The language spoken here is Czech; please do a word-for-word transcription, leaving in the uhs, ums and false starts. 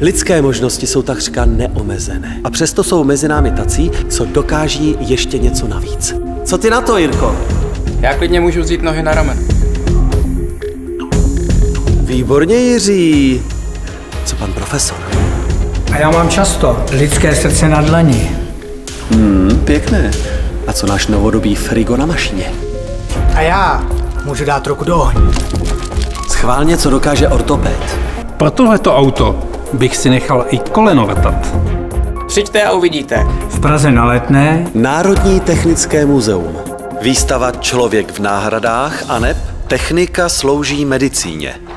Lidské možnosti jsou takřka neomezené. A přesto jsou mezi námi tací, co dokáží ještě něco navíc. Co ty na to, Jirko? Já klidně můžu vzít nohy na ramen. Výborně, Jiří. Co pan profesor? A já mám často lidské srdce na dlani. Hmm, pěkné. A co náš novodobý frigo na mašině? A já můžu dát ruku do ohně. Schválně, co dokáže ortoped. Pro tohleto auto bych si nechal i koleno vrtat. Přijďte a uvidíte. V Praze na Letné Národní technické muzeum. Výstava Člověk v náhradách aneb Technika slouží medicíně.